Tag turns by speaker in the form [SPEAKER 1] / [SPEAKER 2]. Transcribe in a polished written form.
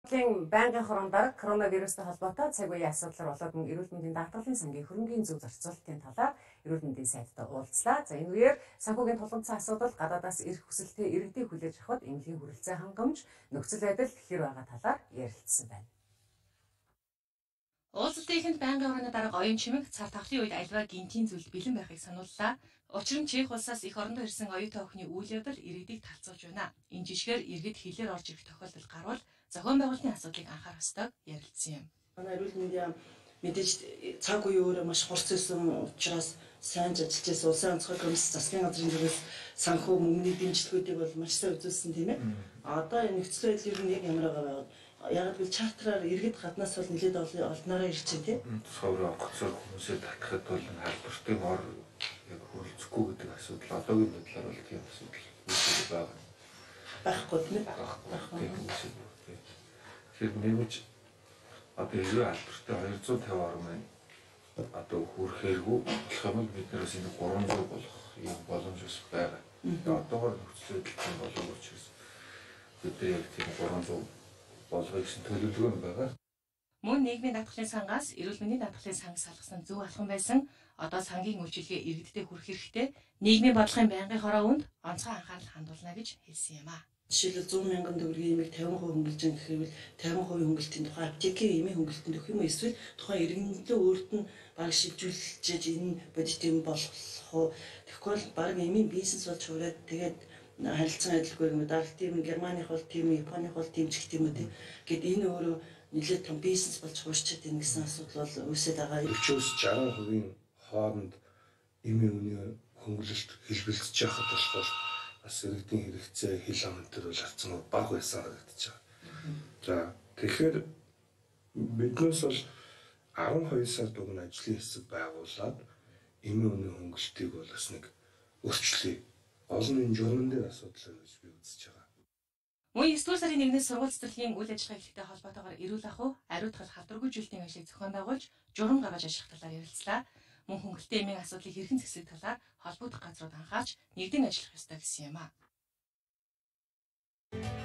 [SPEAKER 1] Байнгын хорон дарга коронавирустай холбоотой цаг үеийн асуудлаар болоод мөн эрүүл мэндийн даатгалын сангийн хөрөнгийн зөв зарцуулалтын талаар эрүүл мэндийн сайттай уулзлаа. За энэ үеэр санхүүгийн тулгымцсан асуудал, гадаадаас ирэх хүсэлтээ иргэдийг хүлээж авахд эмнэлгийн хүрэлцээ хангамж, нөхцөл байдал хэр байгаа талаар ярилцсан байна.
[SPEAKER 2] Уулзалтын эхэнд байнгын хорооны дарга оюун чимэг цар тахлын үед альва гинтийн зүйлд бэлэн байхыг санууллаа. Учир нь Чех улсаас их орондоо ирсэн оюутан охины үйл явдал иргэдийг талцуулж байна. Энэ жишгээр иргэд хилээр орж ирэх тохиолдол гарвал зохион байгуулалтын асуудлыг анхаарах ёстойг ярилцсан юм.
[SPEAKER 3] Манай эрүүл мэндийн мэдээж цаг үе өөрөө маш хурц байсан учраас сайн ажиллаж байсан улсын онцгой комисс засгийн газрын зүгээс санхүү мөнгөний дэмжлэгүүдийг бол маш сайн үзүүлсэн тийм ээ. Одоо энэ нөхцөл байдал ер нь яг ямар байгаа вэ? Яг л чартраар иргэд гаднаас бол нэлээд олдноороо ирж байна тийм.
[SPEAKER 4] Цовроо гоцоор хүмүүсээ татахад бол халдвартын ор яг хөрөлцөхгүй гэдэг асуудал одоогийн байдлаар бол тийм асуудал үүсэж байгаа.
[SPEAKER 3] Байхгүй тийм ээ.
[SPEAKER 4] Байхгүй. Тэгэхээр нэмж одоо эрүү албартай 250 орн маань одоо хүрэхээргүй гэх юм бол бид нараас энэ 300 болох юм боломж ус байгаа. Одоогоор нөхцөл байдал болов учраас бид яг тийм 300 болгоё гэсэн төлөвлөгөө байгаа.
[SPEAKER 2] Мөн нийгмийн даатгалын сангаас эрүүл мэндийн даатгалын санг салгасан зөв алхам байсан. Одоо сангийн үйлчилгээ иргэдэд хүрэх хэрэгтэй. Нийгмийн бодлогын байнгын хороо үнд онцгой анхаарал хандуулна гэж хэлсэн юм а.
[SPEAKER 3] Жишээлбэл 100 мянган төгрөгийн эмийг 50% хөнгөлж байгаа гэхээр 50% хөнгөлтийн тухай аптекийн эмийн хөнгөлтөнд өгөх юм эсвэл тухайн иргэнлээ өөрт нь баг шилжүүлж энэ бодит юм болох уу? Тэгэхгүй бол баг эмийн бизнес болж хувраад тэгээд харилцан адилгүй юм даралт тийм Германых бол тийм Японых бол дэмжих тийм үү гэд энэ өөрөө нэлээд том бизнес болж хуурчаад байна гэсэн асуудал бол үүсээд байгаа.
[SPEAKER 5] 40-60% хооронд эмийн үнийн хөнгөлөлт хэлбэлцэж явахад болохоор бас иргэдийн хэрэгцээ хил ам төр бол харцсан бага байсан харагдаж байгаа. За тэгэхээр биднээс бол 12 сар дугна ажлын хэсэг байгуулад эмийн үнийн хөнгөлтийг бол бас нэг өөрчлөе. Олон энэ журман дээр асуудал гэж би үзэж байгаа.
[SPEAKER 2] Мөн 9 сарын 1-ээс сургууль цэцэрлэгийн үйл ажиллагаа эхлэхтэй холбоотойгоор эрүүл ахуй, ариутгал халдваргүйжүүлэлтийн ажлыг зохион байгуулж, журам гаргаж ажиллах талаар ярилцлаа. Мөн хөнгөлтэй эмийн асуудлыг хэрхэн зэхсэх талаар холбогдох газрууд анхаарч нэгдэн ажиллах ёстой гэсэн юм а.